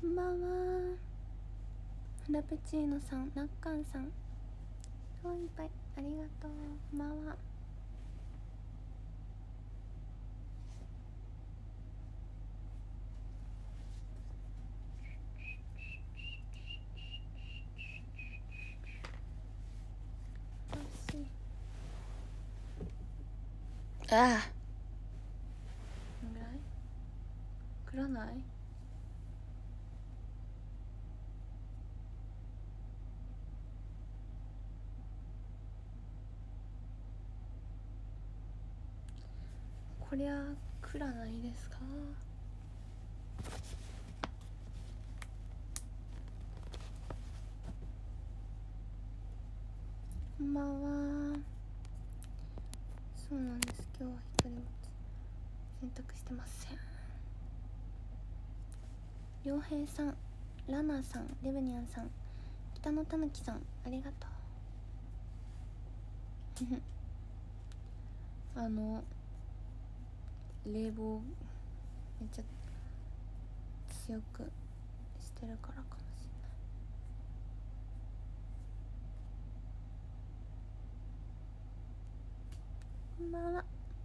んばんは。フラペチーノさん、ナッカンさん、そういっぱいありがとう。こんばんは。ああ、どのぐらいくらない？こりゃくらないですか？こんばんは。そうなんです、今日は一人ぼっち、洗濯してません。りょうへいさん、ラナさん、レブニャンさん、北野たぬきさん、ありがとう。冷房めっちゃ強くしてるからかもしれない。こんばんは。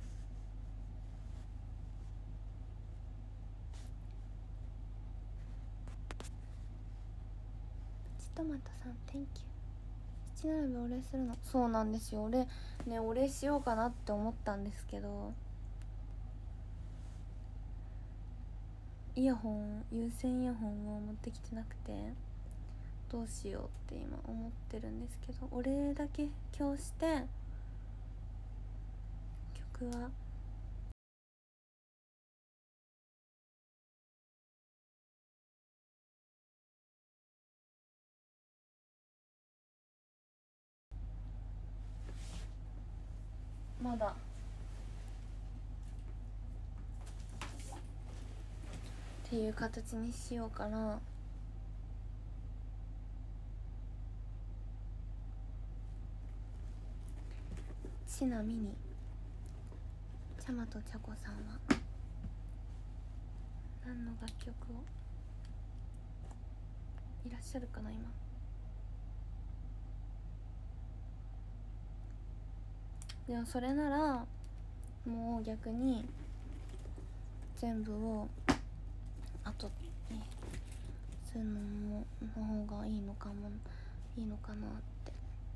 プチトマトさん、Thank you。七並べお礼するの？そうなんですよ。お礼しようかなって思ったんですけど、有線イヤホンを持ってきてなくて、どうしようって今思ってるんですけど、お礼だけ今日して曲はまだっていう形にしようかな。ちなみにちゃまとちゃこさんは何の楽曲をいらっしゃるかな今。でもそれならもう逆に全部を後にするの方がいいのかなって。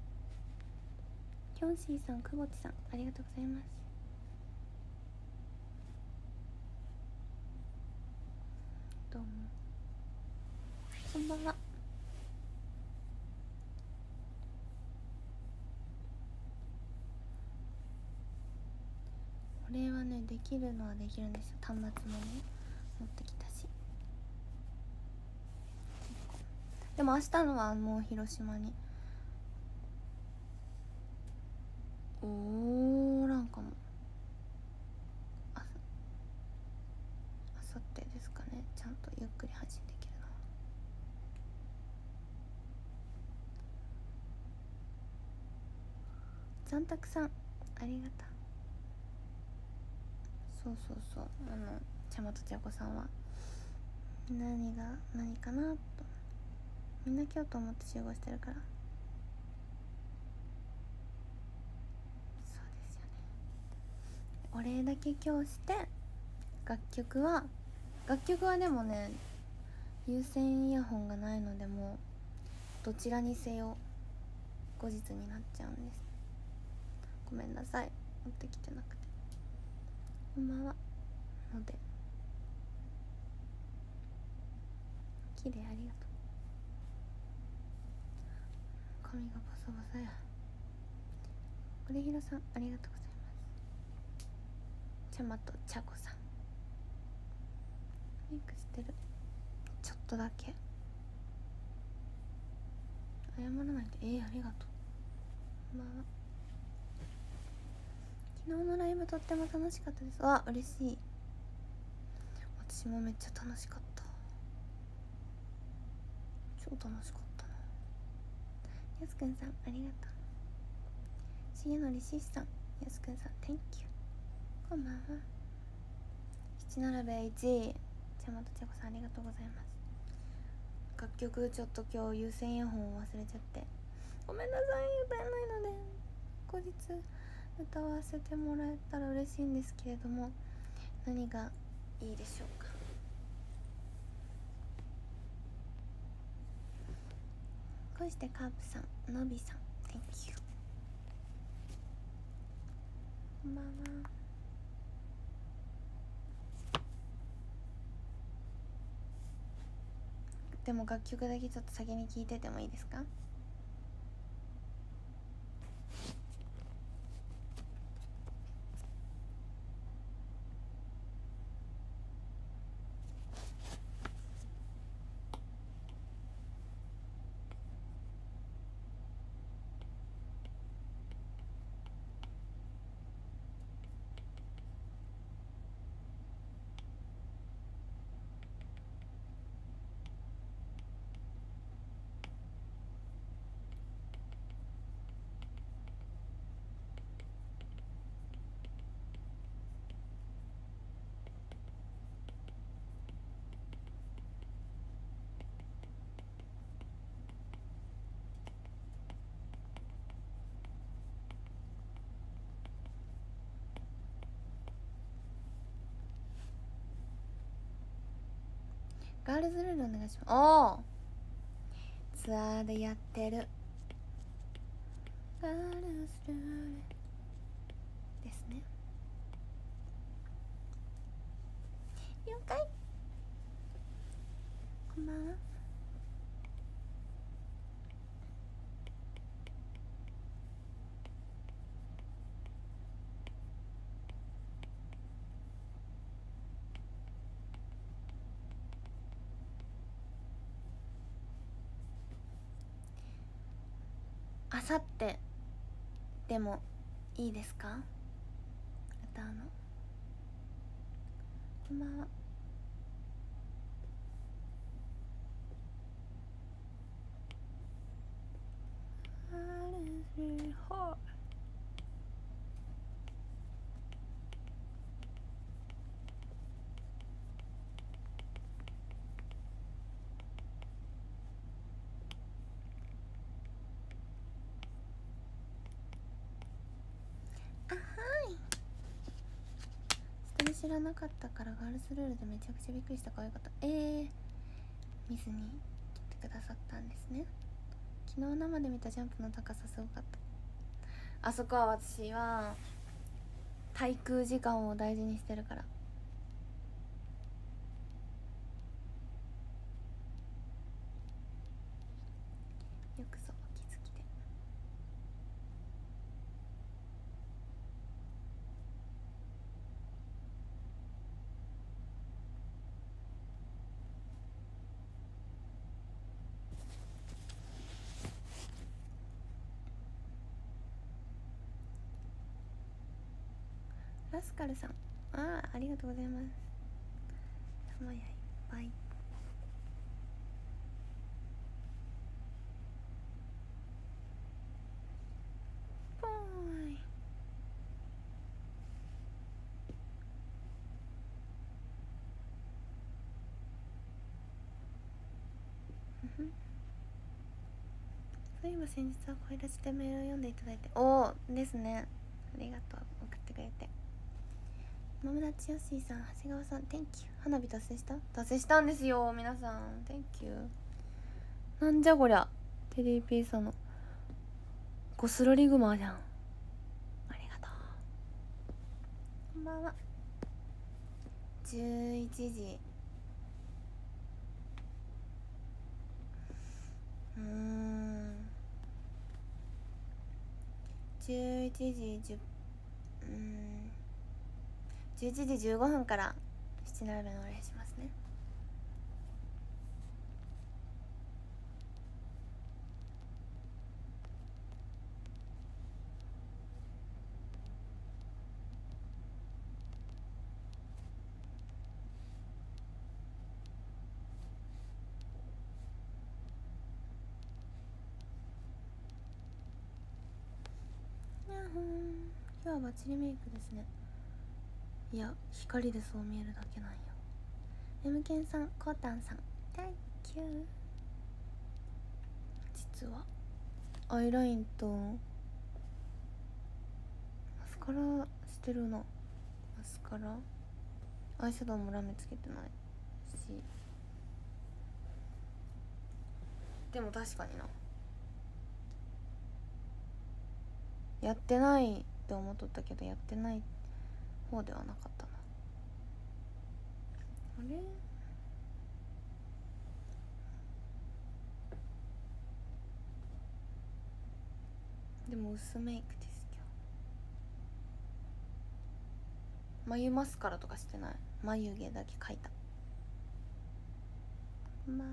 キョンシーさん、くぼちさん、ありがとうございます。どうもこんばんは。これはね、できるのはできるんですよ。端末もね持ってきたし。でも明日のはもう広島におらんかも。あさってですかね、ちゃんとゆっくり配信できるのは。残沢さん、ありがとう。そうちゃまとちゃこさんは何かなと、みんな今日と思って集合してるから。そうですよね。お礼だけ今日して、楽曲はでもね、有線イヤホンがないので、もうどちらにせよ後日になっちゃうんです。ごめんなさい、持ってきてなくて。こんばんは。ので綺麗、ありがとう。髪がボサボサや。おれひろさん、ありがとうございます。ちゃまとちゃこさん、メイクしてる。ちょっとだけ謝らないで。ありがとう。こんばんは。昨日のライブとっても楽しかったです。わ、嬉しい。私もめっちゃ楽しかった。超楽しかったな。やすくんさん、ありがとう。しげのりししさん、やすくんさん、 Thank you。 こんばんは。七並べ1位、ちゃまとちゃこさん、ありがとうございます。 楽曲ちょっと今日有線イヤホンを忘れちゃってごめんなさい。歌えないので後日歌わせてもらえたら嬉しいんですけれども、何がいいでしょうか。こうしてカープさん、のびさん Thank you。 こんばんは。でも楽曲だけちょっと先に聴いててもいいですか。ガールズルールお願いします。おお、ツアーでやってるガールズルールですね。了解。こんばんは。あさってでもいいですか、歌うの。こんばんは。あ、はい。下で知らなかったからガールズルールでめちゃくちゃびっくりした。可愛かった。見ずに来てくださったんですね。昨日生で見たジャンプの高さすごかった。あそこは私は滞空時間を大事にしてるから。よくぞお気づきで。ラスカルさん、ありがとうございます。玉やいっぱい。ぽーい。そういえば先日は声出しでメールを読んでいただいて、おおですね、ありがとう、送ってくれて。マムダチヨッシーさん、長谷川さん Thank you。 花火達成したんですよ皆さん。 Thank you。 なんじゃこりゃ、テリーピーさんのゴスロリグマじゃん。ありがとう。こんばんは。11時11時10 11時15分から7並べのお礼しますね。今日はバッチリメイクですね。いや、光でそう見えるだけなんよ。M ケンさん、コータンさん Thank you。 ずはアイラインとマスカラしてるな。マスカラアイシャドウもラメつけてないし、でも確かにな、やってないって思っとったけどやってない方ではなかったな。あれでも薄メイクです今日。眉マスカラとかしてない。眉毛だけ描いた。こんばんは。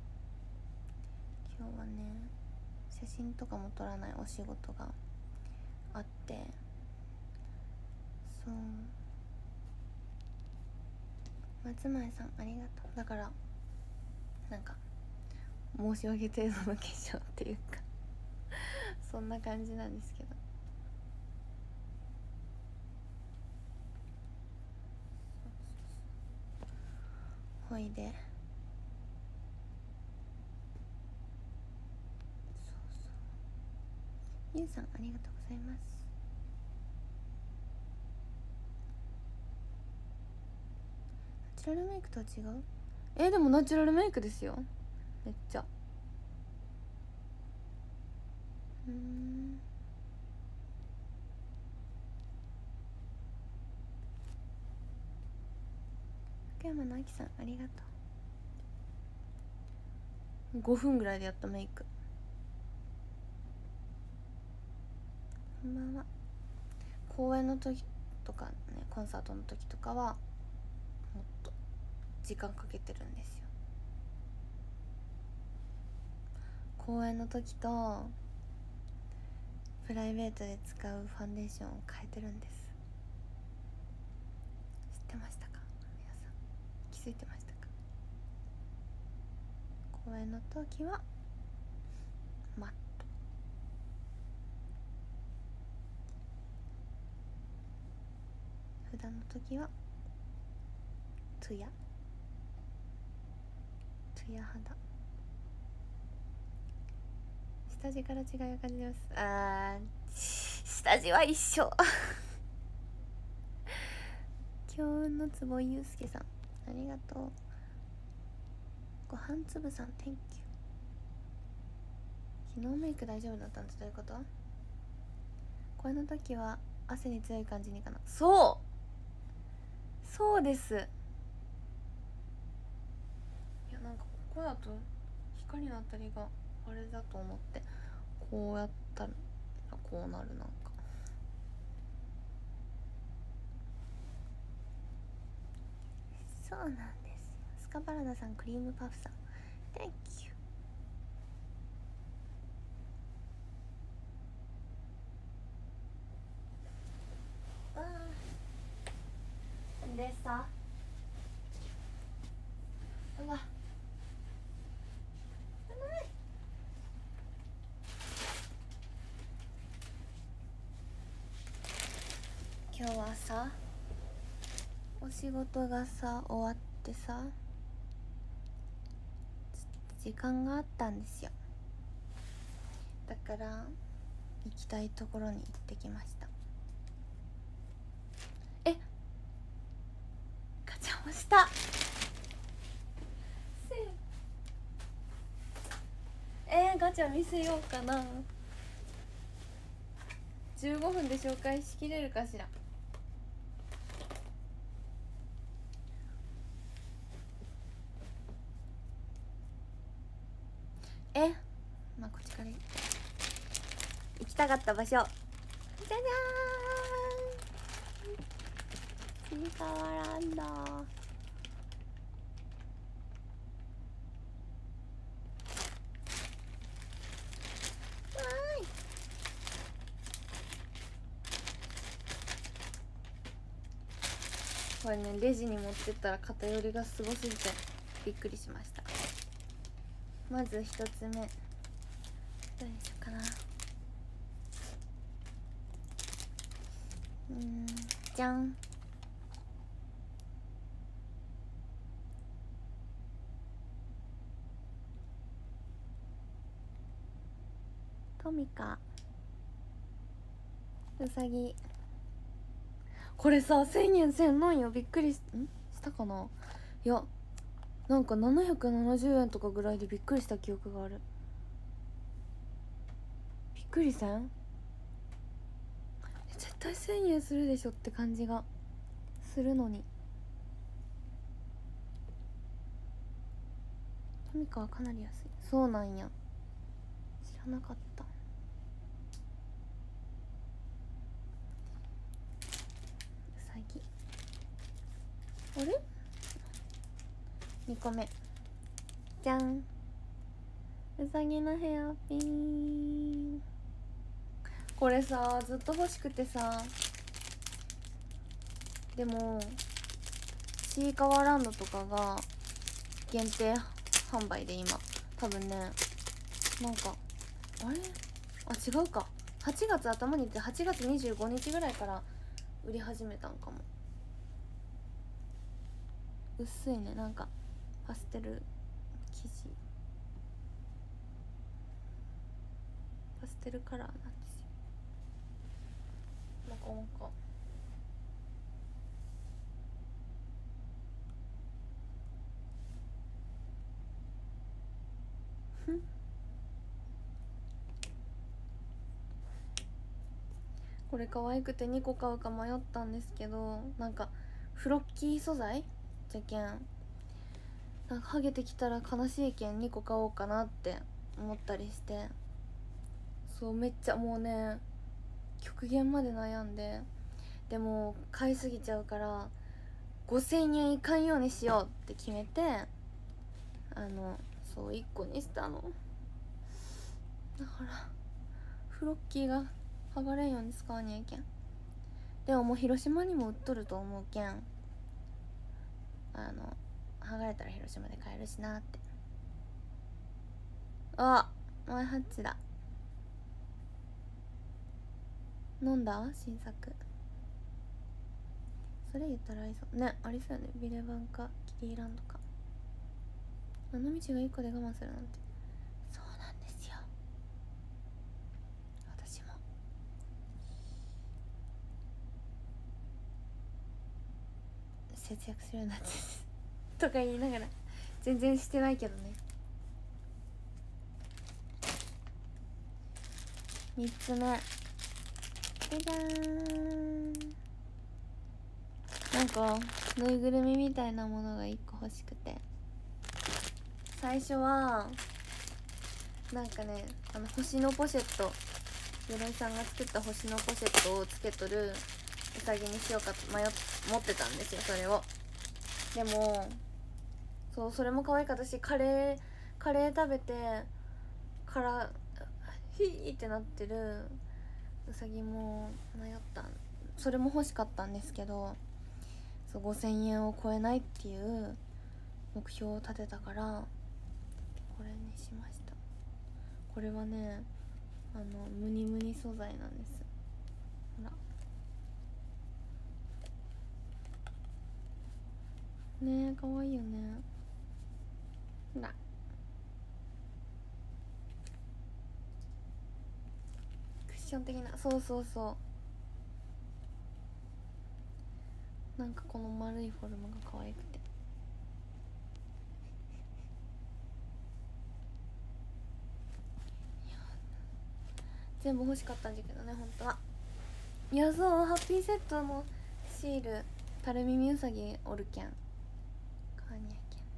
今日はね写真とかも撮らないお仕事があって、そう、松前さんありがとう。だからなんか申し訳程度の化粧っていうかそんな感じなんですけど、ほいで、ゆうさんありがとうございます。ナチュラルメイクとは違う？でもナチュラルメイクですよ、めっちゃ。福山のあきさんありがとう。5分ぐらいでやったメイク。こんばんは。公演の時とかね、コンサートの時とかはもっと時間かけてるんですよ。公演の時とプライベートで使うファンデーションを変えてるんです。知ってましたか皆さん、気づいてましたか？公演の時はマット、普段の時はツヤ肌。下地から違いを感じます。下地は一緒今日のつぼゆうすけさんありがとう。ごはんつぶさん Thank you。 昨日メイク大丈夫だったんです。どういうこと？これの時は汗に強い感じにかな。そうです。いやなんかここだと光の当たりがあれだと思ってこうやったらこうなる。なんかそうなんですよ。スカパラダさん、クリームパフさん Thank you。 でさ、うわ今日はさお仕事がさ終わってさ時間があったんですよ。だから行きたいところに行ってきました。ガチャもしたガチャ見せようかな。15分で紹介しきれるかしら。まあこっちから行きたかった場所、じゃじゃーん、ちいかわランド。これねレジに持ってったら偏りがすごすぎてびっくりしました。まず一つ目どれにしようかな。じゃん。 トミカ、うさぎ。これさ1000円せんのんよ。びっくりしたかな。いやなんか770円とかぐらいでびっくりした記憶がある。びっくりせん？絶対1000円するでしょって感じがするのに。トミカはかなり安い。そうなんや、知らなかった。うさぎ、あれ2個目じゃん。うさぎのヘアピン。これさずっと欲しくてさ、でもちいかわランドとかが限定販売で今多分ね、なんかあれ違うか、8月頭にって8月25日ぐらいから売り始めたんかも。薄いね、なんかパステル生地、パステルカラーなんですよ。なかなかこれ可愛くて2個買うか迷ったんですけど、なんかフロッキー素材じゃけん、なんかハゲてきたら悲しいけん2個買おうかなって思ったりして、そうめっちゃもうね極限まで悩んで、でも買いすぎちゃうから5000円いかんようにしようって決めて、そう1個にしたの。だからフロッキーが剥がれんように使わにゃいけん。でももう広島にも売っとると思うけん、剥がれたら広島で買えるしなって。あ、マイハッチだ。飲んだ新作。それ言ったらありそうね、ありそうよね。ビレバンかキティランドか。あの道が1個で我慢するなんて。そうなんですよ、私も節約するようになってとか言いながら全然してないけどね。3つ目じゃじゃーん。なんかぬいぐるみみたいなものが1個欲しくて、最初はなんかね、星のポシェット、鎧さんが作った星のポシェットをつけとるうさぎにしようかと持ってたんですよ、それを。でもそうそれも可愛かったし、カレー食べてからヒーってなってるうさぎも迷った。それも欲しかったんですけど、そう5000円を超えないっていう目標を立てたからこれにしました。これはねムニムニ素材なんです。ほらねえ、かわいいよね。ほらクッション的な、そうそうそう、なんかこの丸いフォルムが可愛くて。全部欲しかったんだけどね、本当は。いや、そうハッピーセットのシール、たるみみうさぎおるけん買わにゃいけんね。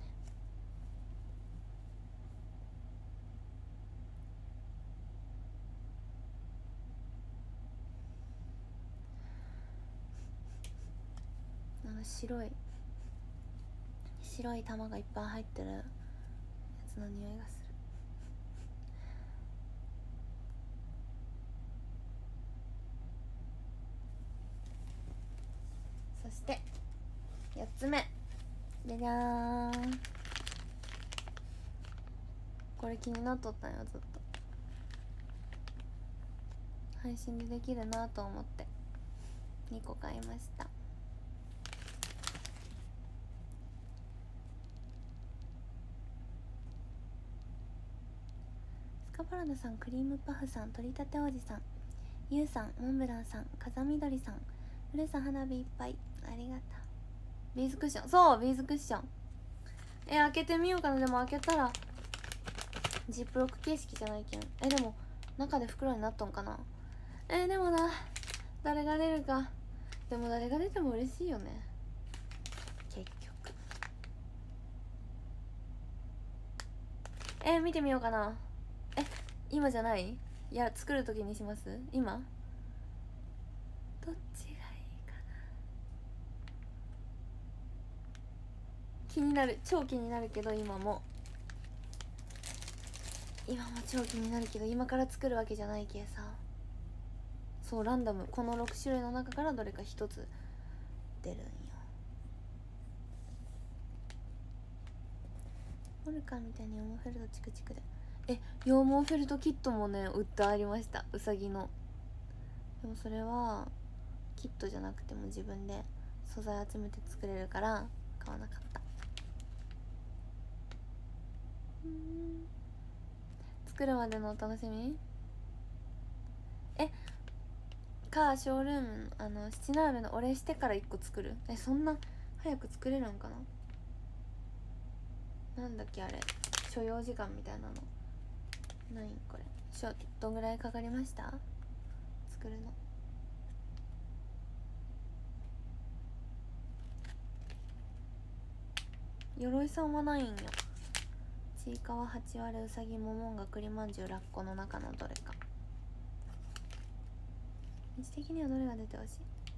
白い玉がいっぱい入ってるやつの匂いがする。そして4つ目じゃじゃーん。これ気になっとったんよ、ずっと。配信でできるなと思って2個買いました。スカパラダさん、クリームパフさん、取り立ておじさん、ゆうさん、モンブランさん、風みどりさん、うるさ花火いっぱい、ありがとう。ビーズクッション、そうビーズクッション。開けてみようかな。でも開けたらジップロック形式じゃないけん。でも中で袋になっとんかな。でもな、誰が出るか。でも誰が出ても嬉しいよね、結局。見てみようかな。今じゃない？いや、作る時にします？今どっちがいいかな。気になる、超気になるけど、今も超気になるけど、今から作るわけじゃないけさ。そうランダム、この6種類の中からどれか1つ出るんよ。モルカーみたいに羊毛フェルトチクチクで、羊毛フェルトキットもね売ってありました、うさぎの。でもそれはキットじゃなくても自分で素材集めて作れるから買わなかった。作るまでのお楽しみか、ショールーム七並べのお礼してから1個作る。そんな早く作れるんかな。なんだっけあれ、所要時間みたいなの何これ、どんぐらいかかりました、作るの。鎧さんはないんよ。ちいかわ、八割うさぎ、ももんが、栗まんじゅう、ラッコの中のどれか。位置的にはどれが出てほしい？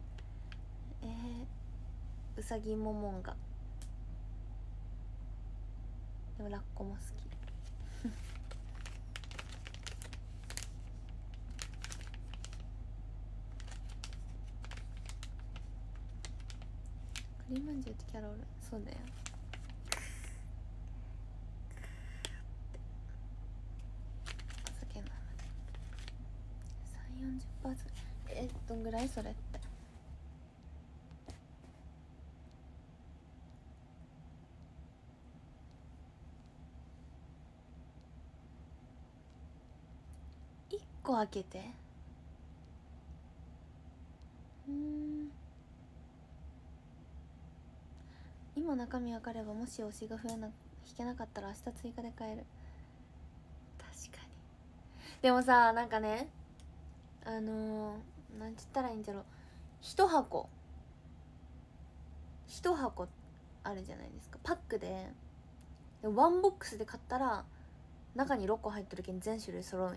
うさぎ、ももんが。でもラッコも好き。栗まんじゅうってキャロル、そうだよ。お酒飲む3、40%。どんぐらいそれって。1個開けて。今中身分かれば、もし推しが引けなかったら明日追加で買える。確かに。でもさ、なんかね、なんて言ったらいいんじゃろう、1箱あるじゃないですか、パックで。ワンボックスで買ったら中に6個入ってるけん全種類揃うんよ。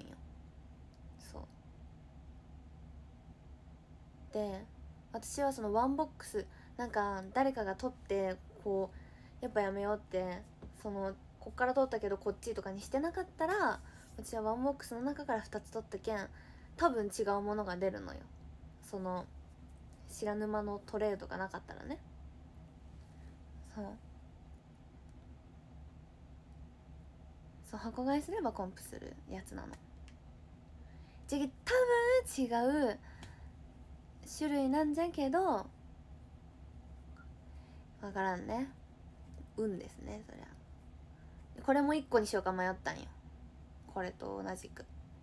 そうで、私はそのワンボックスなんか誰かが取ってこうやっぱやめようって、こっから取ったけどこっちとかにしてなかったら、私はワンボックスの中から2つ取ったけん多分違うものが出るのよ。知らぬ間のトレードがなかったらね。そう箱買いすればコンプするやつなの。多分違う種類なんじゃけどわからんね。運ですね、そりゃ。これも1個にしようか迷ったんよ、これと同じく。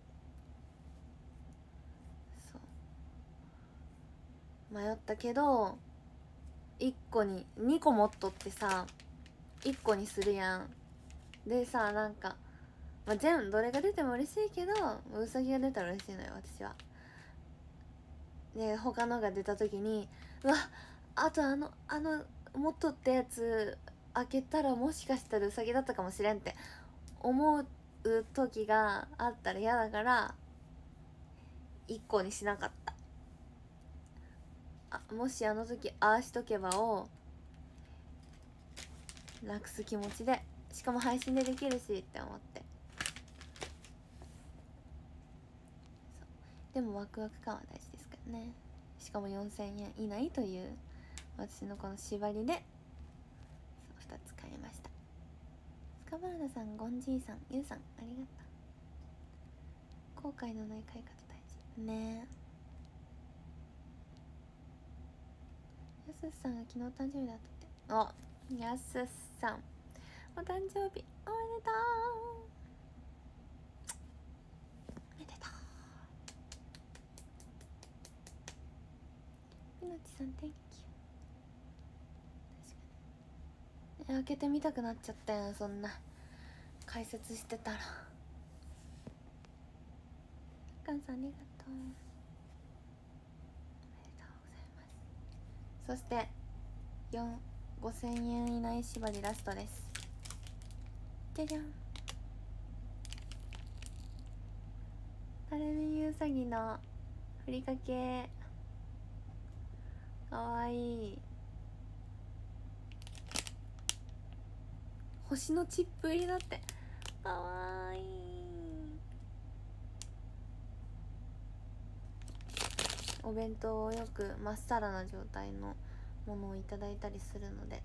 そう迷ったけど1個に2個持っとってさ、1個にするやん。でさ、なんか、全部どれが出ても嬉しいけど、うさぎが出たら嬉しいのよ私は。で他のが出た時に、うわ、あと持っとったやつ開けたらもしかしたらうさぎだったかもしれんって思う時があったら嫌だから1個にしなかった。もしあの時ああしとけばをなくす気持ちで、しかも配信でできるしって思って。でもワクワク感は大事ですからね。しかも4000円以内という私のこの縛りで2つ買いました。スカバーナさん、ゴンジーさん、ユウさん、ありがとう。後悔のない買い方大事ね。やすさんが昨日誕生日だったって。やすさんお誕生日おめでとさん Thank you。 確かに開けてみたくなっちゃったよ、そんな解説してたら。カンさんありがとう、ありがとうございます。そして5000円以内縛りラストです。じゃじゃん。たるみゆうさぎのふりかけかわいい。星のチップ入りだって、かわいい。お弁当をよくまっさらな状態のものをいただいたりするので、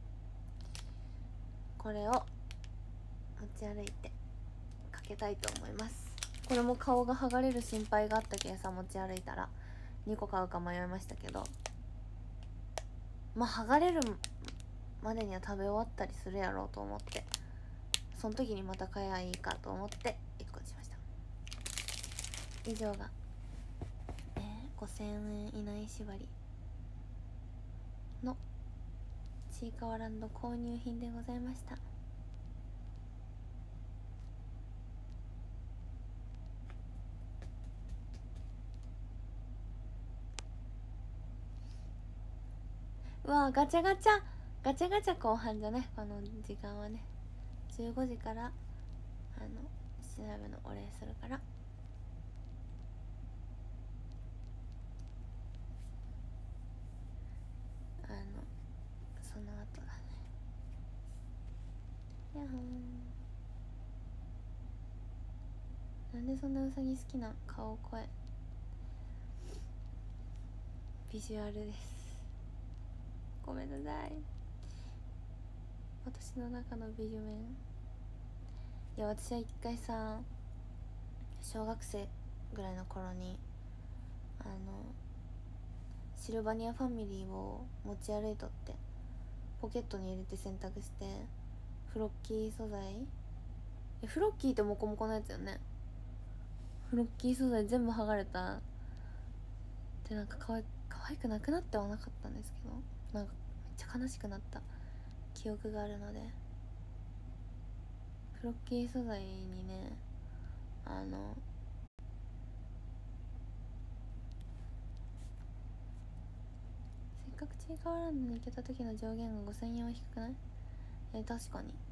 これを持ち歩いてかけたいと思います。これも顔が剥がれる心配があったけさ、持ち歩いたら2個買うか迷いましたけど、まあ剥がれるまでには食べ終わったりするやろうと思って、その時にまた買えばいいかと思って1個にしました。以上が、5000円以内縛りのちいかわランド購入品でございました。うわー、ガチャガチャ後半じゃね、この時間はね。15時から調べのお礼するから、その後だね。やっほー。なんでそんなうさぎ好きな顔声ビジュアルです。ごめんなさい、私の中のビジュメン。いや、私は一回さ、小学生ぐらいの頃にシルバニアファミリーを持ち歩いとって、ポケットに入れて洗濯して、フロッキー素材、フロッキーってモコモコのやつよね。フロッキー素材全部剥がれたで、なんか可愛くなくなってはなかったんですけど、なんかめっちゃ悲しくなった記憶があるので、フロッキー素材にね、せっかくちいかわランドに行けた時の上限が5000円は低くない？確かに。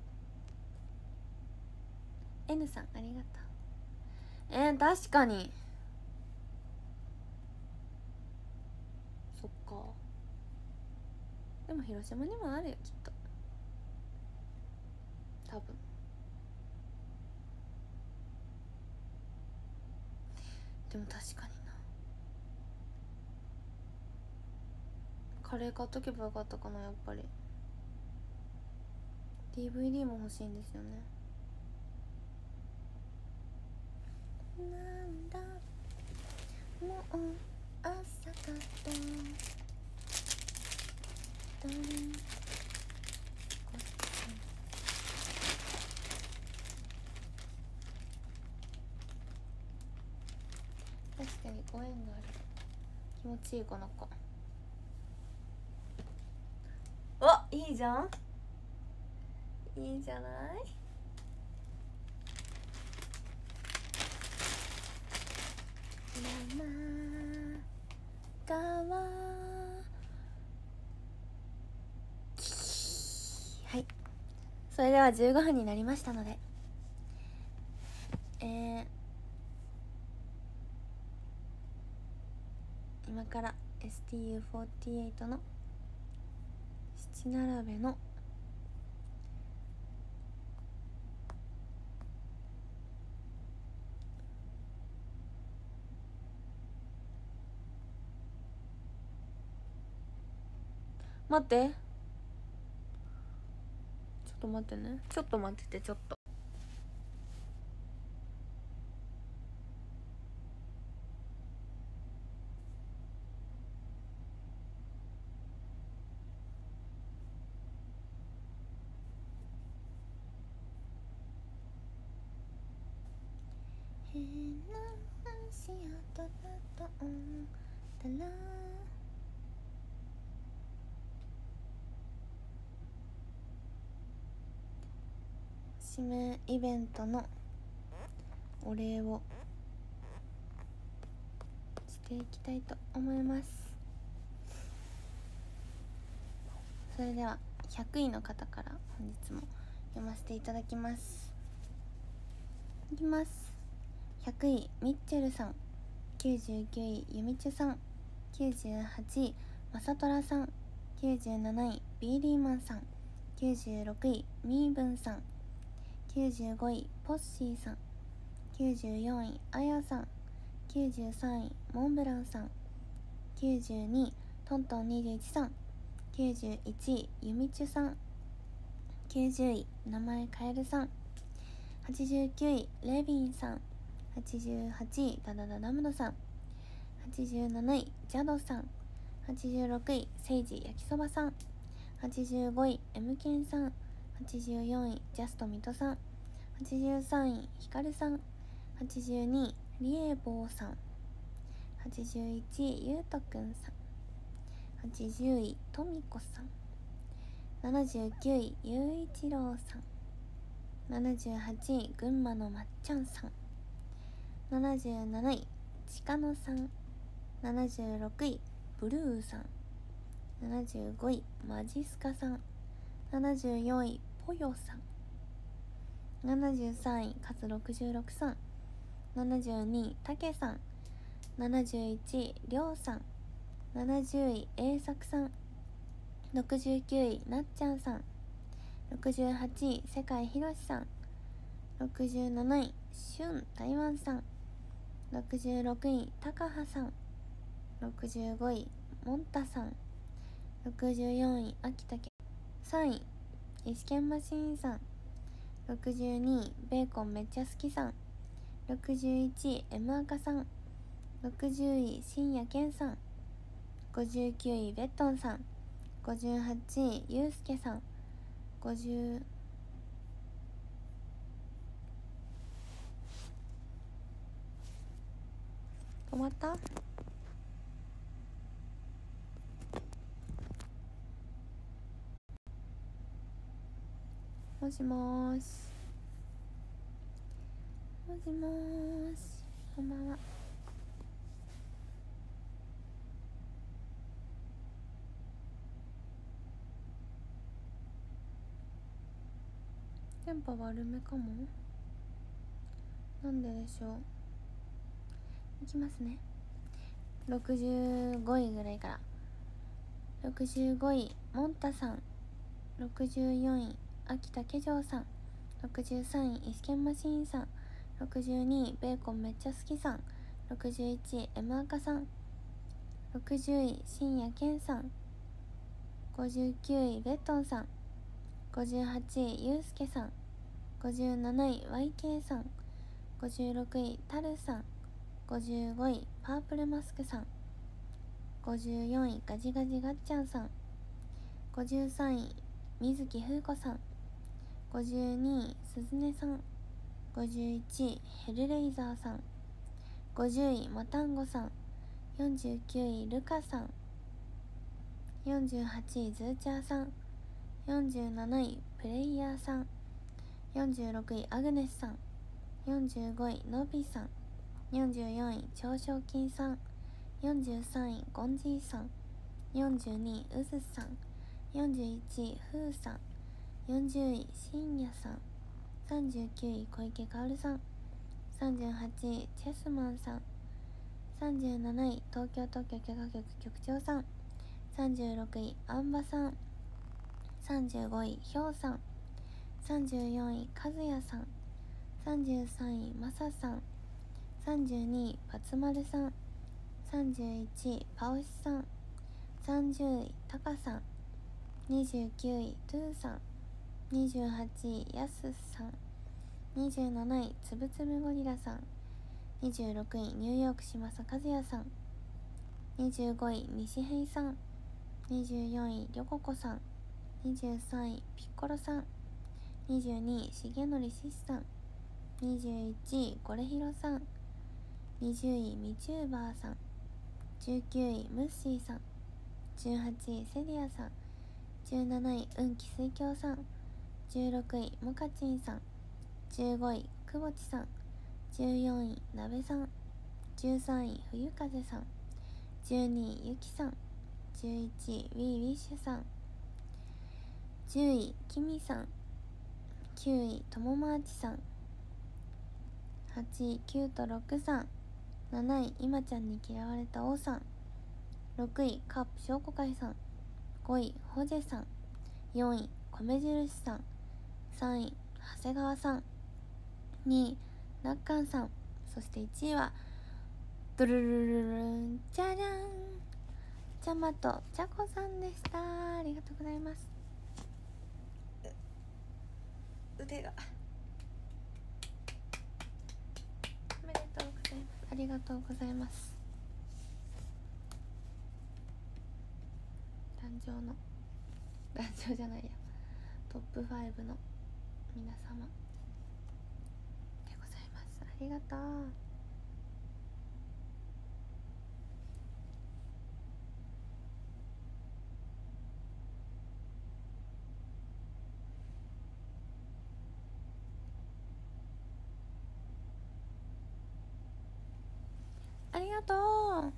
N さんありがとう。確かに。そっか。でも広島にもあるよ、きっと。多分。でも確かにな。カレー買っとけばよかったかな、やっぱり。DVD も欲しいんですよね。なんだもう朝かと確かにご縁がある。気持ちいいこの子。お、いいじゃん、いいじゃない。山川、はい、それでは15分になりましたので、今から STU48 の七並べの待って、ちょっと待ってね、ちょっと待ってて、ちょっと。変な足跡だと思ったら指名イベントのお礼をしていきたいと思います。それでは100位の方から本日も読ませていただきます。いきます。100位ミッチェルさん、99位ゆみちゅさん、98位まさとらさん、97位ビーリーマンさん、96位みーぶんさん、95位ポッシーさん、94位あやさん、93位モンブランさん、92位トントン21さん、91位ゆみちゅさん、90位名前かえるさん、89位レビンさん、88位ダダダダムドさん、87位ジャドさん、86位セイジ焼きそばさん、85位 M ケンさん、84位ジャストミトさん、83位ヒカルさん、82位リエボーさん、81位ゆうとくんさん、80位とみこさん、79位ゆういちろうさん、78位群馬のまっちゃんさん、77位ちかのさん、76位ブルーさん、75位マジスカさん、74位ぽよさん、73位カズ66さん、72位たけさん、71位りょうさん、70位えいさくさん、69位なっちゃんさん、68位世界ひろしさん、67位しゅん台湾さん、66位たかはさん、65位もんたさん、64位秋田県、3位イシケンマシーンさん、62位ベーコンめっちゃ好きさん、61位 M 赤さん、60位深夜健さん、59位ベッドンさん、58位ゆうすけさん、50止まった？もしもーし、もしもーし、こんばんは。電波悪めかも。なんででしょう。いきますね。65位ぐらいから。65位もんたさん、64位秋田けじょうさん、63位イシケンマシーンさん、62位ベーコンめっちゃ好きさん、61位 M 赤さん、60位深夜健さん、59位ベッドンさん、58位ゆうすけさん、57位 YK さん、56位タルさん、55位パープルマスクさん、54位ガジガジガッチャンさん、53位水木風子さん、52位すずねさん、51位ヘルレイザーさん、50位マタンゴさん、49位ルカさん、48位ズーチャーさん、47位プレイヤーさん、46位アグネスさん、45位ノビさん、44位長賞金さん、43位ゴンジーさん、42位ウズさん、41位フーさん、40位深夜さん、39位小池かおるさん、38位チェスマンさん、37位東京特許許可局局長さん、36位アンバさん、35位ヒョウさん、34位カズヤさん、33位マサさん、32位パツマルさん、31位パオシさん、30位タカさん、29位トゥーさん、28位ヤスさん、27位つぶつぶゴリラさん、26位ニューヨーク嶋佐和也さん、25位西平さん、24位りょここさん、23位ピッコロさん、22位重則ししさん、21位ゴレヒロさん、20位ミチューバーさん、19位ムッシーさん、18位セリアさん、17位運気水郷さん、16位モカチンさん、 15位くぼちさん、14位なべさん、13位冬風さん、12位ゆきさん、11位ウィーウィッシュさん、10位きみさん、9位ともまーちさん、8位9と6さん、7位今ちゃんに嫌われた王さん、6位カープ証拠会さん、5位ホジェさん、4位米印さん、3位長谷川さん、2位なっかんさん、そして1位はドゥルルルルルンじゃじゃん、ちゃまとちゃこさんでした。ありがとうございます。腕がおめでとうございます。ありがとうございます。壇上じゃないや、トップ5の皆様でございます。ありがとう。ありがとう。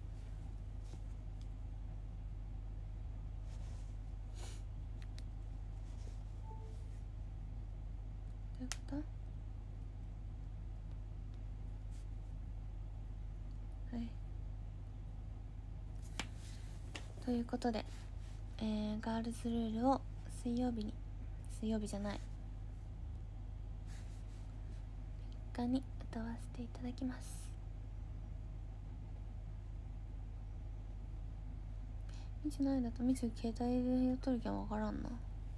どういうこと？はい。ということで、ガールズルールを水曜日じゃない3日に歌わせていただきます。見てないだと携帯で撮るけんわからんな。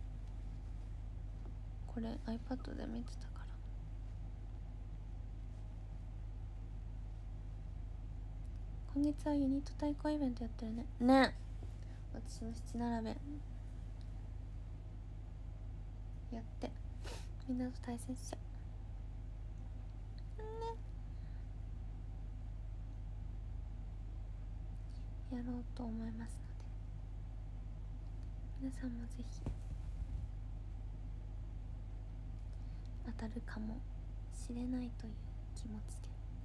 これ iPad で見てたから。今月はユニット対抗イベントやってるね。私の七並べやってみんなと対戦しちゃうね。やろうと思いますので、皆さんもぜひ当たるかもしれないという気持ち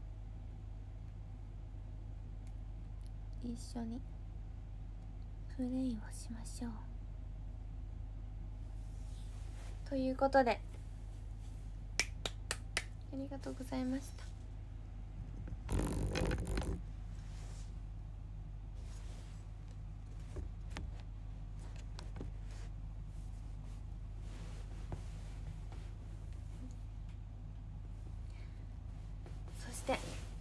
で一緒にプレイをしましょう。ということで、ありがとうございました。そして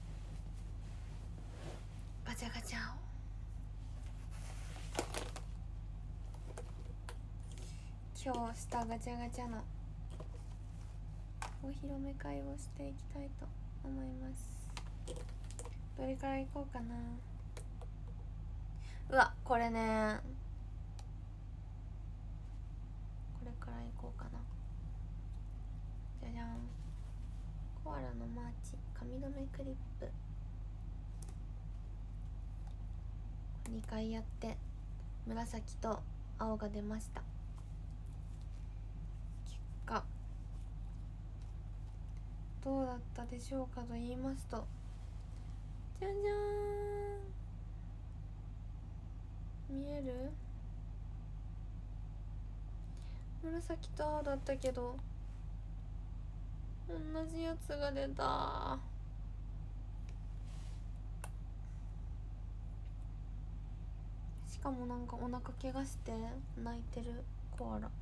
ガチャガチャを今日したガチャガチャのお披露目会をしていきたいと思います。どれからいこうかな。うわ、これね、これからいこうかな。じゃじゃん。コアラのマーチ髪留めクリップ2回やって紫と青が出ました。結果どうだったでしょうかと言いますと、じゃじゃーん、見える？紫と青だったけど同じやつが出た。しかもなんかお腹怪我して泣いてるコアラ、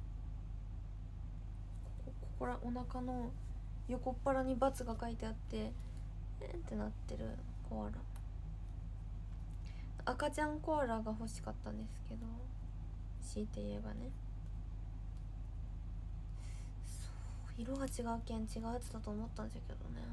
ここらお腹の横っ腹に×が書いてあってってなってるコアラ。赤ちゃんコアラが欲しかったんですけど、強いて言えばね、そう色が違うけん違うやつだと思ったんじゃけどね。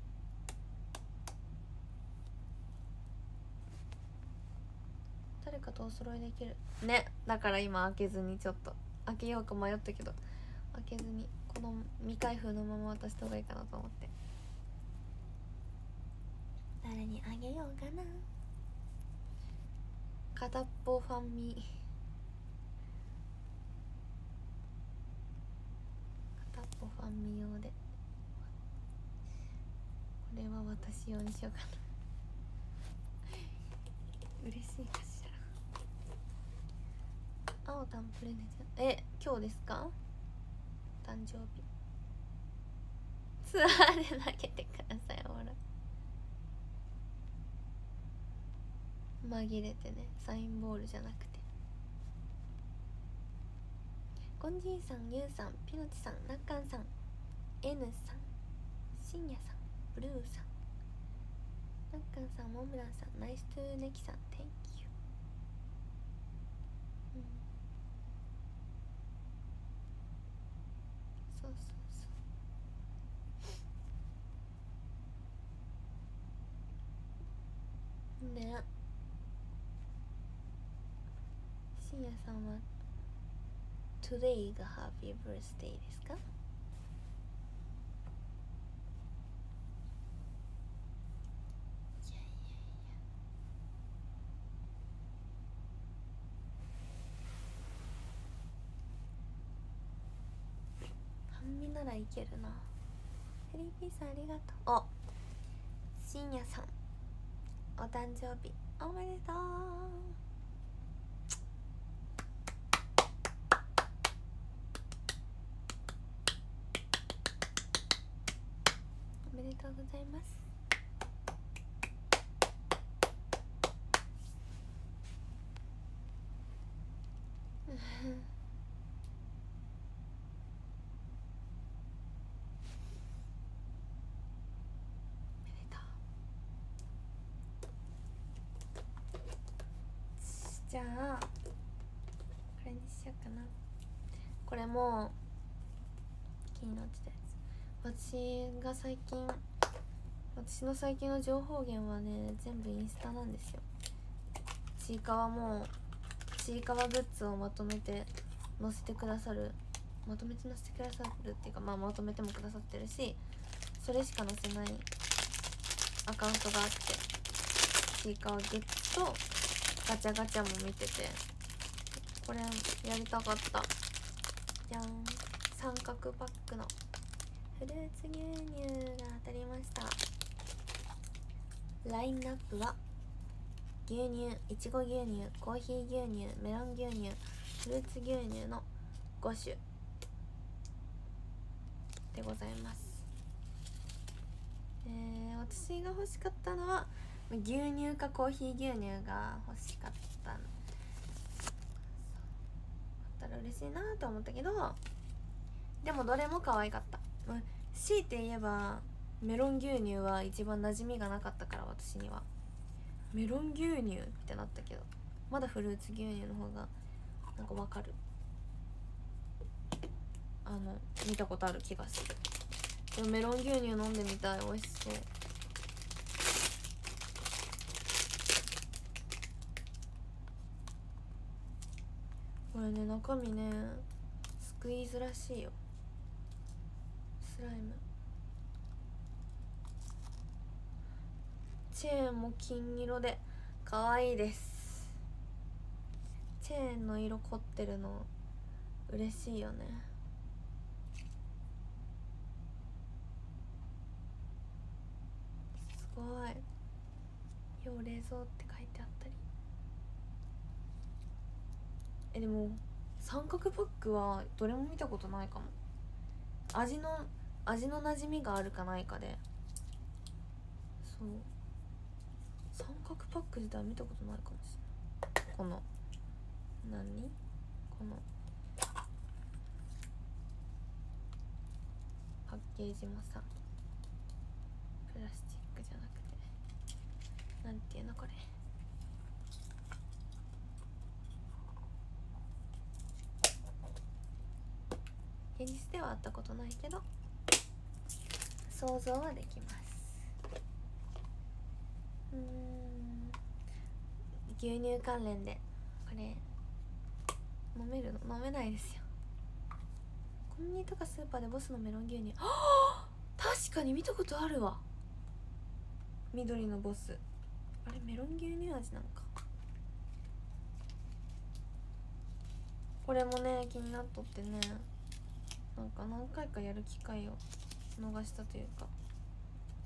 誰かとお揃いできるね。だから今開けずに、ちょっと開けようか迷ったけど開けずにこの未開封のまま渡した方がいいかなと思って。誰にあげようかな。片っぽファンミ、片っぽファンミ用で私用にしようかな嬉しいかしら。青タンプレネちゃん、今日ですか？誕生日。ツアーで投げてください。ほら紛れてね、サインボールじゃなくて。ゴンジーさん、ユウさん、ピノチさん、ナッカンさん、 N さん、シンヤさん、ブルーさん、ナッカンさん、モンブランさん、ナイストゥーネキさん、 Thank you。そうそうそうね。シンヤさんは Today がハッピーバースデーですか？半身ならいけるな。ヘリーピーさんありがとう。あ、しんやさんお誕生日おめでとう。おめでとうございます。じゃあこれにしようかな。これも気になってたやつ。私の最近の情報源はね、全部インスタなんですよ。ちいかわグッズをまとめて載せてくださるっていうか、まとめてもくださってるし、それしか載せないアカウントがあって、ちいかわグッズとガチャガチャも見てて、これやりたかった。じゃん、三角パックのフルーツ牛乳が当たりました。ラインナップは牛乳、いちご牛乳、コーヒー牛乳、メロン牛乳、フルーツ牛乳の5種でございます。私が欲しかったのは牛乳かコーヒー牛乳が欲しかったの。あったら嬉しいなと思ったけど、でもどれも可愛かった。強いて言えばメロン牛乳は一番馴染みがなかったから、私にはメロン牛乳ってなったけど、まだフルーツ牛乳の方がなんかわかる。見たことある気がする。でもメロン牛乳飲んでみたい。美味しそう。これね、中身ねスクイーズらしいよ。スライムチェーンも金色で可愛いです。チェーンの色凝ってるの嬉しいよね。すごい。要冷蔵って書いてあったり。でも三角パックはどれも見たことないかも。味の馴染みがあるかないかで。そう、三角パック自体見たことないかもしれない。このパッケージもさ、プラスチックじゃなくて、なんていうのこれ、現実では会ったことないけど想像はできます。牛乳関連でこれ飲めるの？飲めないですよ。コンビニとかスーパーでボスのメロン牛乳、確かに見たことあるわ。緑のボス、あれメロン牛乳味なのか。これもね気になっとってね、なんか何回かやる機会を逃したというか、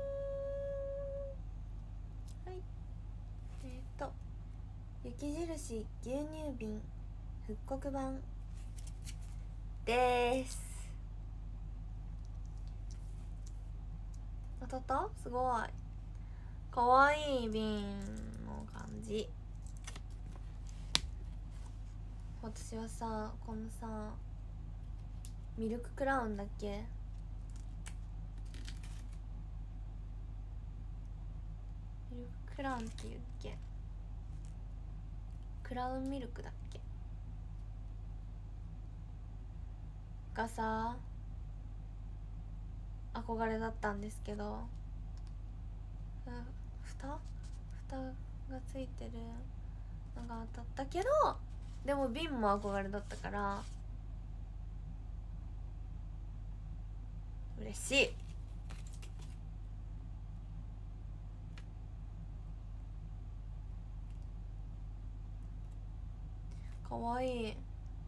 はい、雪印牛乳瓶復刻版です。当たった？すごいかわいい瓶の感じ。私はさ、このさミルククラウンだっけ、ミルククラウンっていうっけ、クラウンミルクだっけがさ憧れだったんですけど、蓋がついてるのが当たったけど、でも瓶も憧れだったから嬉しい。かわいいね。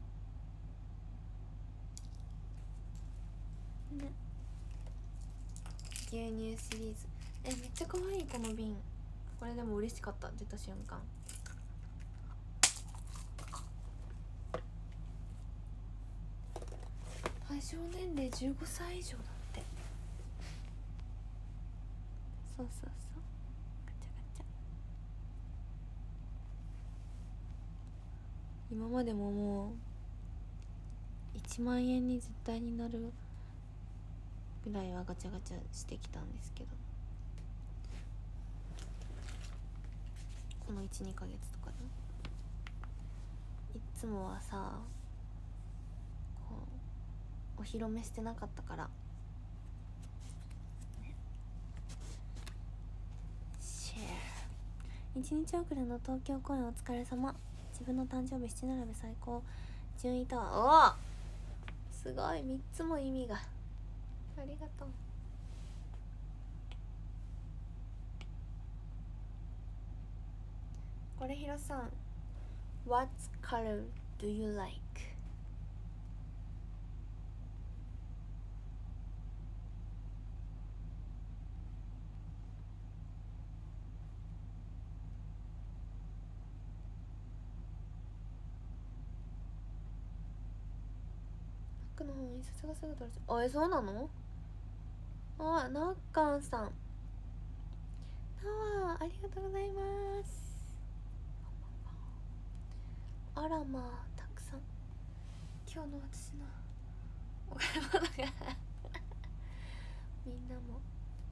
牛乳シリーズめっちゃかわいいこの瓶。これでも嬉しかった、出た瞬間。対象年齢15歳以上だって。そうそうそう、ガチャガチャ。今までももう1万円に絶対になるぐらいはガチャガチャしてきたんですけど、この 1,2 ヶ月とかでいつもはさ、こうお披露目してなかったから、ね、シェア。1日遅れの東京公演お疲れ様。自分の誕生日7並べ最高。順位タワー、おおすごい、3つも意味が。ありがとう。これひろさん、 What color do you like? クの本印刷がすぐ取れちゃう。そうなの？なっかんさん、ありがとうございます。あらまあ、たくさん今日の私のお買い物がみんなも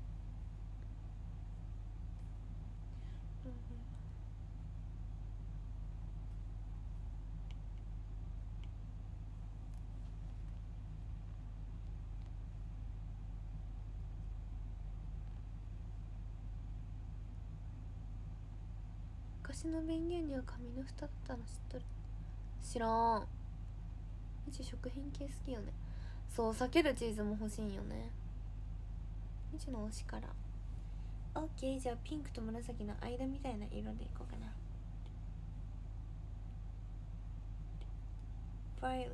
昔の便牛には紙の蓋だったの知っとる？知らん。うち食品系好きよね。そう、避けるチーズも欲しいんよね。うちの推しから。オッケー、じゃあピンクと紫の間みたいな色でいこうかな。バイオレット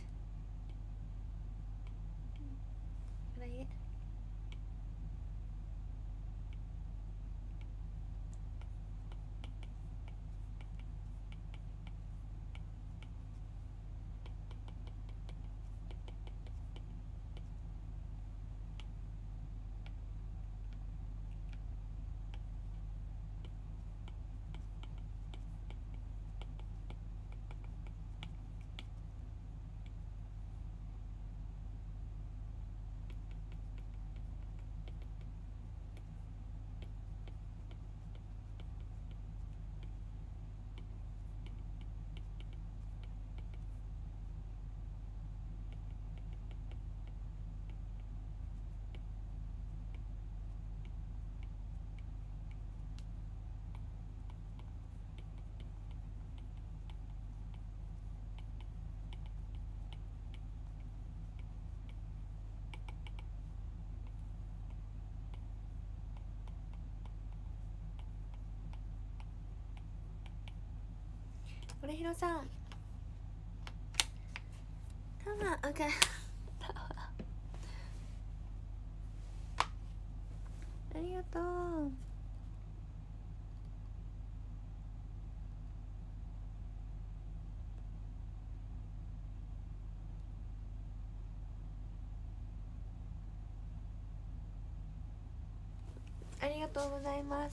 これでこれひろさんタワー、OK タワーありがとう。ありがとうございます。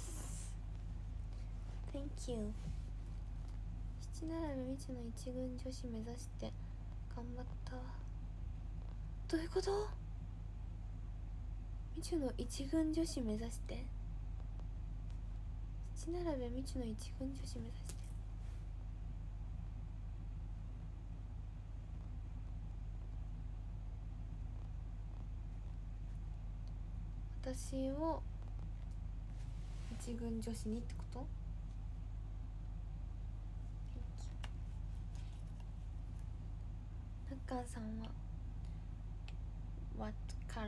Thank you。 七並べ未知の一軍女子目指して頑張ったわ。どういうこと？未知の一軍女子目指して七並べ未知の一軍女子目指して私を一軍女子にってこと？なっかんさんは What color？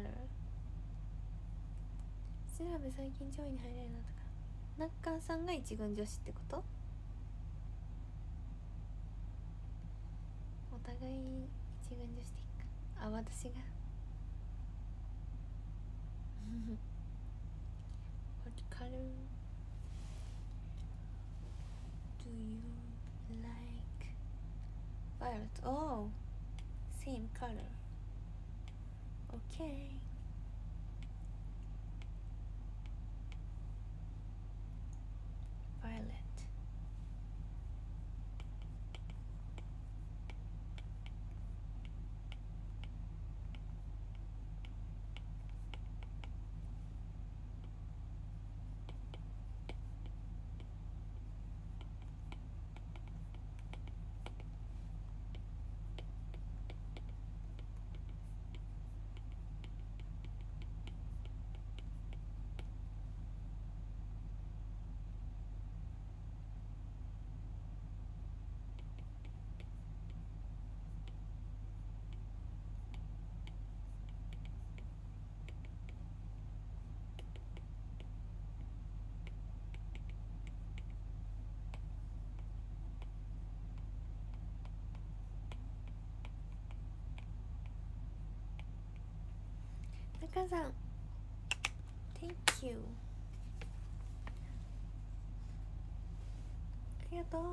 調べ最近上位に入れるようになったから。なっかんさんが一軍女子ってこと？お互い一軍女子でいいか。私がWhat color do you like? Violet. Oh, same color. Okay. Violet.中さん Thank you ありがとう。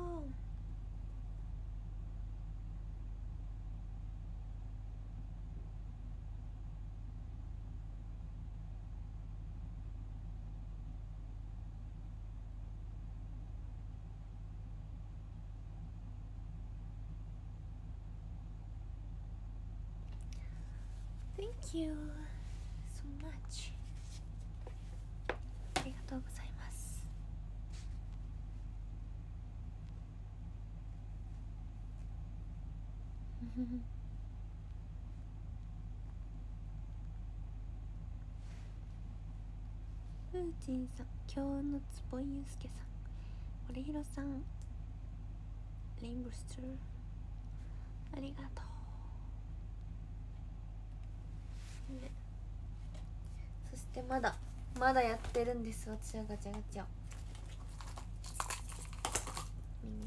Thank you so much。 ありがとうございます。ふーちんさん、今日のつぼゆうすけさん、おれひろさん、レインボースター、ありがとう、ね、そしてまだやってるんです、私はガチャガチャ。みんな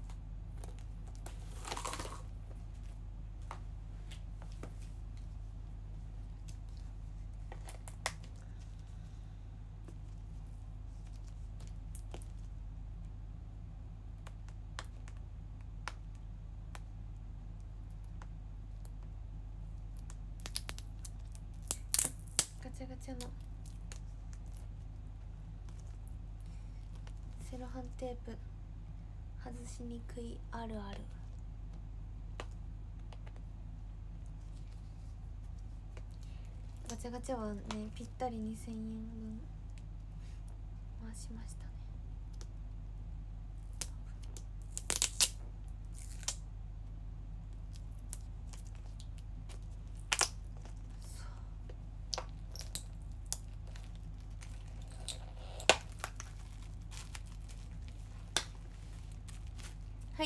ガチャガチャのセロハンテープ外しにくいあるある。ガチャガチャはね、ぴったり2000円分回しましたね。はい、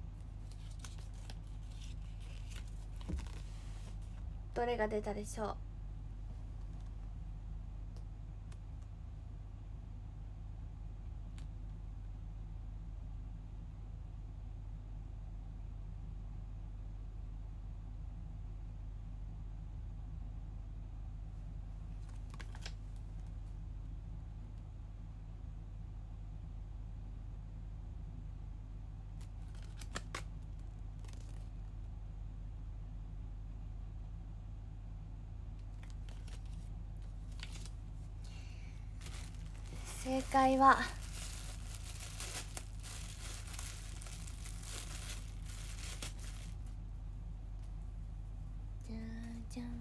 どれが出たでしょう。正解はじゃじゃん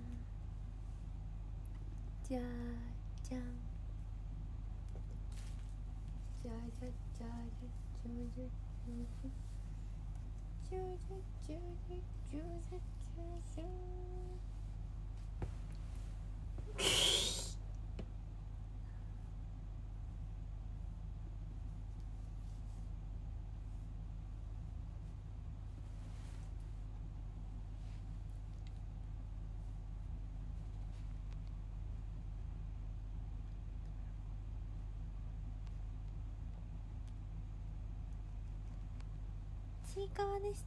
じゃじゃんじゃじゃじゃじゃじゃじゃじゃじゃじゃじゃじゃじゃじゃじゃ。ちいかわでした。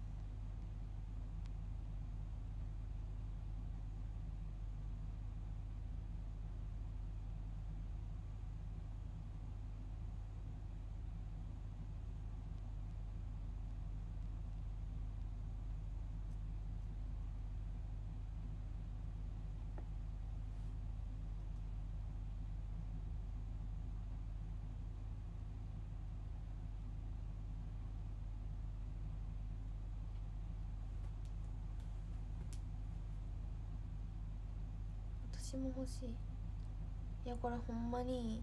私も欲しい。いやこれほんまに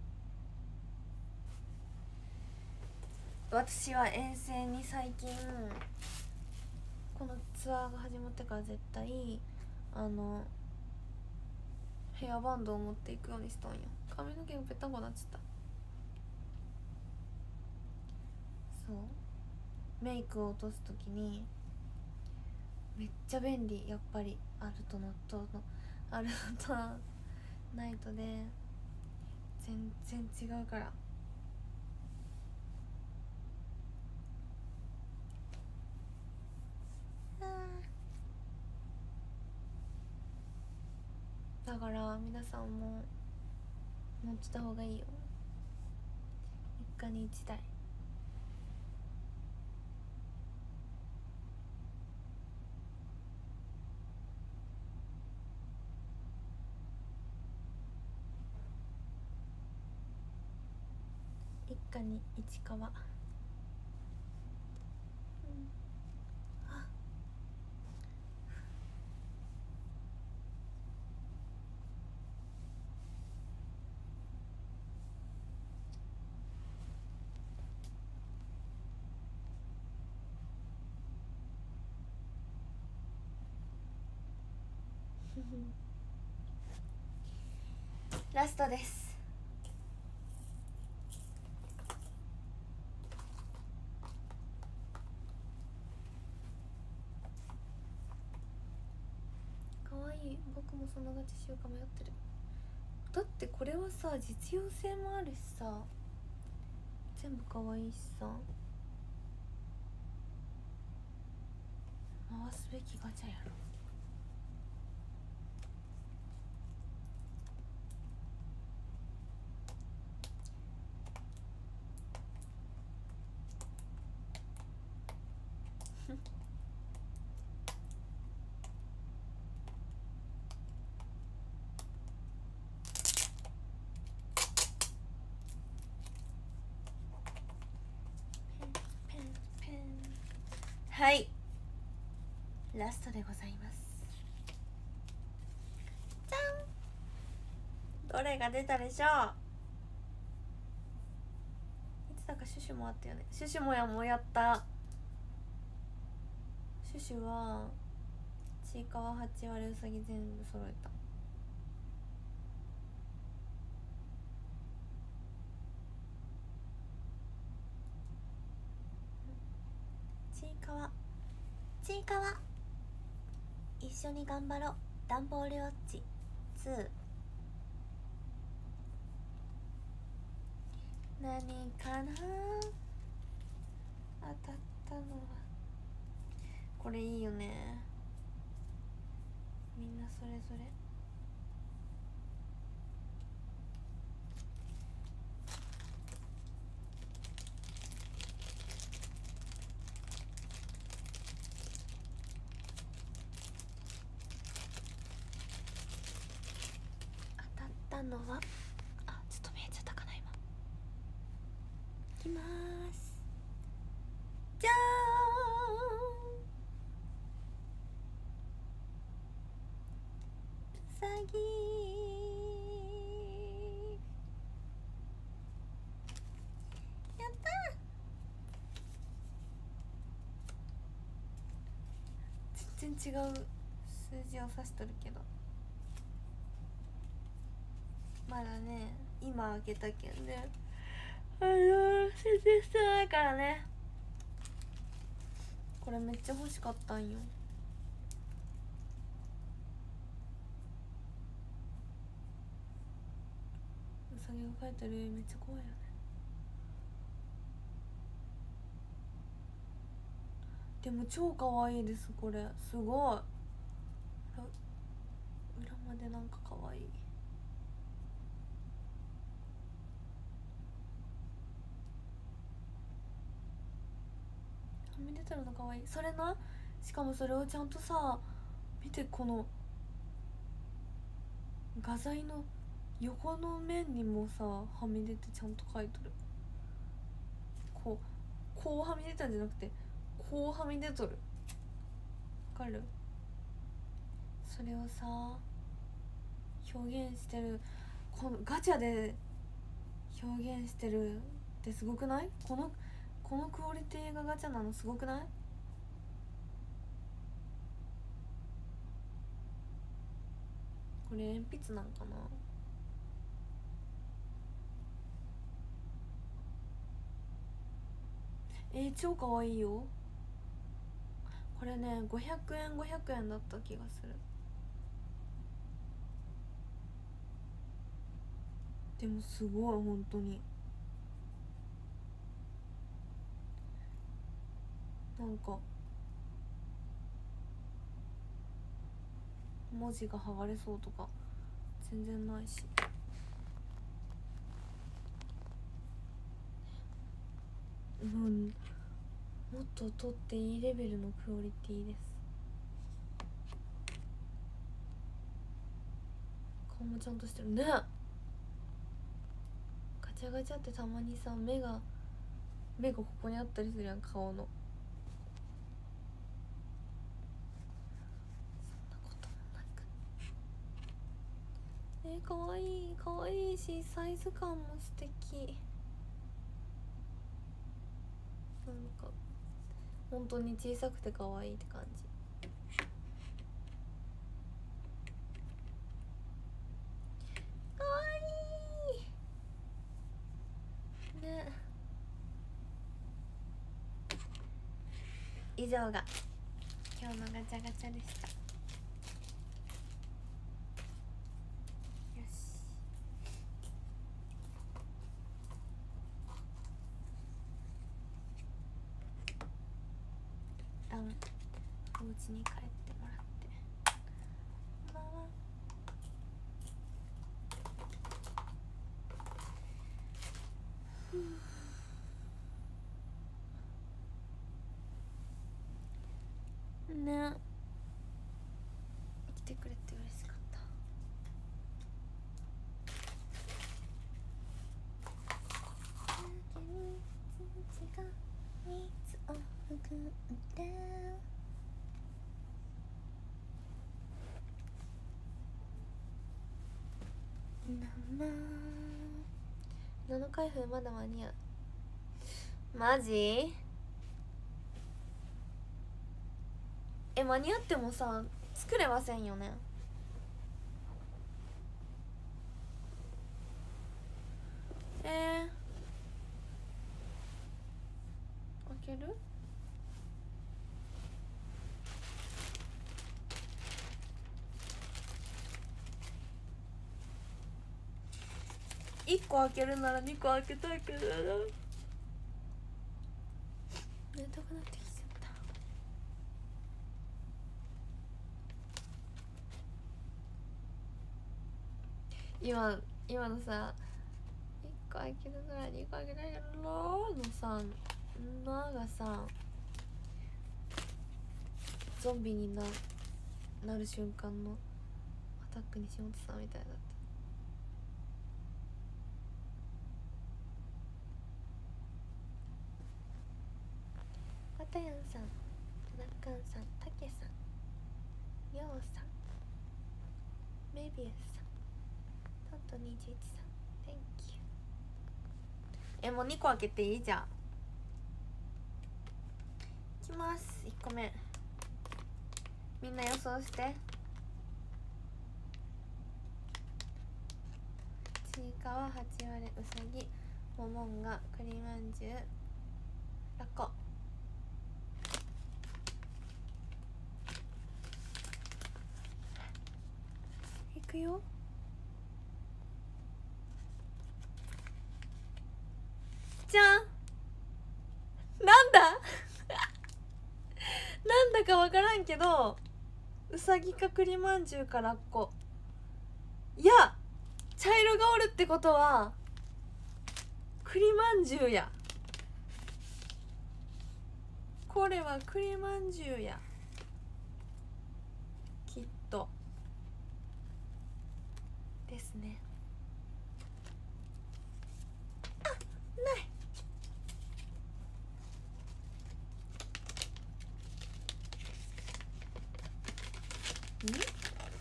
私は遠征に最近このツアーが始まってから絶対ヘアバンドを持っていくようにしたんよ。髪の毛がぺったんこなっちゃった。そうメイクを落とす時にめっちゃ便利。やっぱりあるのとないとで全然違うから。だから皆さんも持ってた方がいいよ。一家に一台。一家に一皮。 ラストです。かわいい。僕もそのガチしようか迷ってる。だってこれはさ実用性もあるしさ、全部かわいいしさ、回すべきガチャやろ。はい、ラストでございます。じゃん、どれが出たでしょう。いつだかシュシュもあったよね。シュシュもやもやった。シュシュはちいかわ8割うさぎ全部揃えた。ちいかわ一緒に頑張ろう。ダンボールウォッチ2。何かな、当たったのはこれいいよね。みんなそれぞれ当たったのは、あ、ちょっと見えちゃったかな今。いきまーす。じゃーん、うさぎやったー。全然違う数字を指しとるけど、まだね今開けたけんね、全然してないからね。これめっちゃ欲しかったんよ。うさぎが描いてる絵めっちゃ怖いよね。でも超かわいいです。これすごい。裏までなんかかわいい。はみ出てるのかわいい。それな、しかもそれをちゃんとさ見て、この画材の横の面にもさはみ出てちゃんと描いとる。こうはみ出たんじゃなくてこうはみ出とる。わかる？それをさ表現してる、このガチャで表現してるってすごくない？このクオリティがガチャなのすごくない？これ鉛筆なんかな。超かわいいよ。これね500円だった気がする。でもすごい本当に。なんか文字が剥がれそうとか全然ないし。もっと取っていいレベルのクオリティです。顔もちゃんとしてるね。ガチャガチャってたまにさ目がここにあったりするやん、顔の。そんなこともなく。かわいいかわいいし、サイズ感も素敵。なんか本当に小さくてかわいいって感じ。 以上が今日のガチャガチャでした。よし、一旦お家に帰ってもらって、ママね、来てくれて嬉しかった。土が水を含んで7回封まだ間に合う。マジ？間に合ってもさ作れませんよね。開ける？1個開けるなら2個開けたいけどな。寝たくなってきちゃった。今のさ、1個開けるなら2個開けたいけどなのさ、ながさ、ゾンビになる瞬間のアタック西本さんみたいだった。わたやんさん、なっかんさん、たけさん、ようさん、メビウスさん、トント21さん、Thank you。もう2個開けていい？じゃあいきます。1個目、みんな予想して。ちいかわ、8割うさぎ、ももんが、栗まんじゅう、ラッコ。いくよ。じゃん。なんだなんだかわからんけど、うさぎか栗まんじゅうかラッコ。いや、茶色がおるってことは栗まんじゅうや。これは栗まんじゅうや、きっとですね。あ、ない。そういう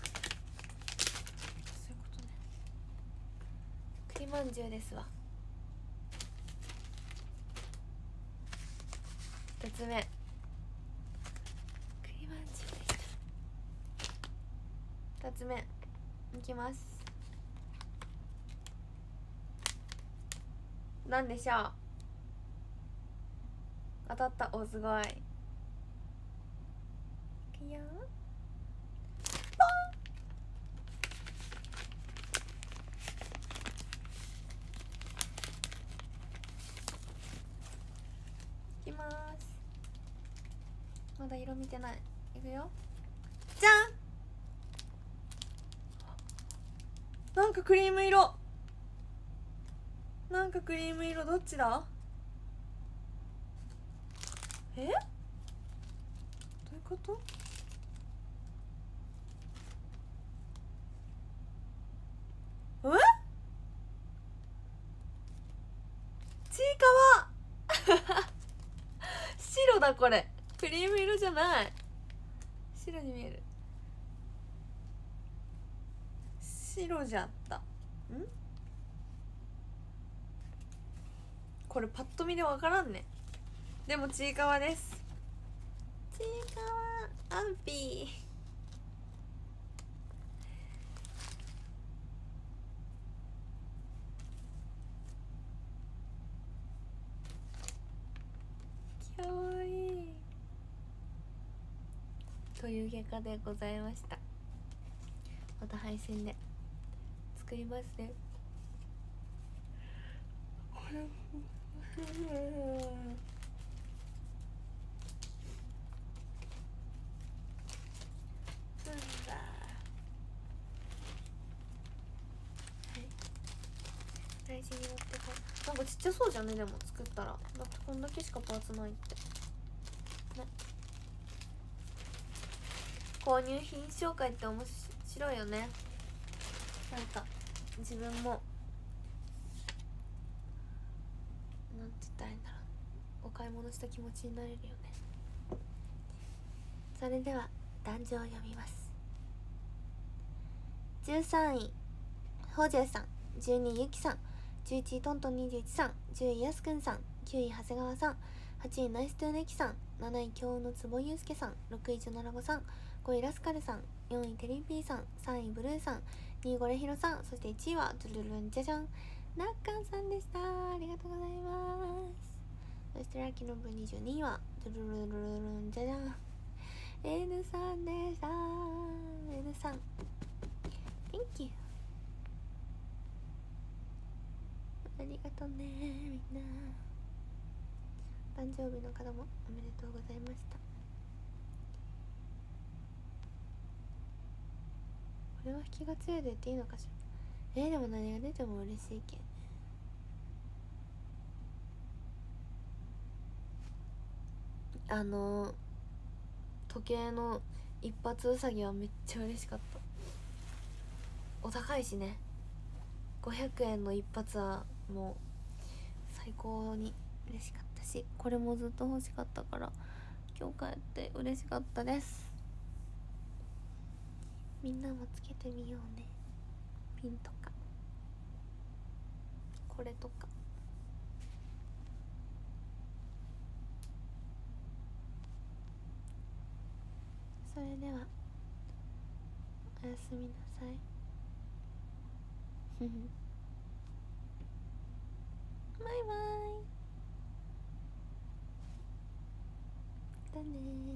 ことね。栗まんじゅうですわ。2つ目、栗まんじゅうでした。2つ目いきます。なんでしょう。当たった。お、すごい。いくよ。いきます。まだ色見てない。いくよ。じゃん。なんかクリーム色。なんかクリーム色。どっちだ？どういうこと？ちいかわ白だ。これクリーム色じゃない。白に見える。白じゃった。これパッと見でわからんね。でもちいかわです。ちいかわアンピー。かわいい。 という結果でございました。また配信で作りますね。これ大事に持ってこう。なんかちっちゃそうじゃね、でも作ったら。だってこんだけしかパーツないってね。購入品紹介って面白いよね。なんか自分もなんて言ったらいいんだろう、お買い物した気持ちになれるよね。それでは壇上を読みます。13位ホジェさん、12位ゆきさん、11位トントン21さん、10位やすくんさん、9位長谷川さん、8位ナイストゥーネキさん、7位京のつぼゆうすけさん、6位ジョナラゴさん、5位ラスカルさん、4位テリーピーさん、3位ブルーさん、2位ゴレヒロさん、そして1位はドゥルルンジャジャンナッカンさんでした。ありがとうございます。そしてラッキーの分22位はドゥルルルルルンジャジャン N さんでした。 N さん Thank you、ありがとうね。みんな誕生日の方もおめでとうございました。これは引きが強いで言っていいのかしら。でも何が出ても嬉しいけん。時計の一発うさぎはめっちゃ嬉しかった。お高いしね、500円の一発はもう最高に嬉しかったし、これもずっと欲しかったから今日帰って嬉しかったです。みんなもつけてみようね。ピンとかこれとか。それではおやすみなさい。バイバイ。だねー。